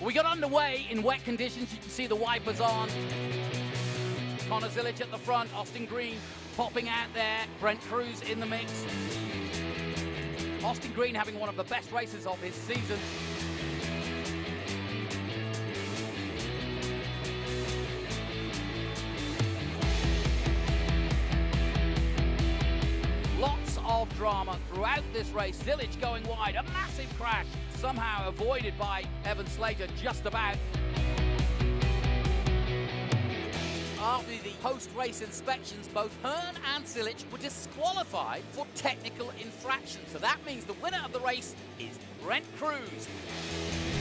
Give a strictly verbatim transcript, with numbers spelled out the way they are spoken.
We got underway in wet conditions. You can see the wipers on. Connor Zilic at the front, Austin Green popping out there, Brent Cruz in the mix. Austin Green having one of the best races of his season. Lots of drama throughout this race. Zilic going wide, a massive crash, somehow avoided by Evan Slater just about. After the post-race inspections, both Hearn and Zilic were disqualified for technical infraction. So that means the winner of the race is Brent Cruz.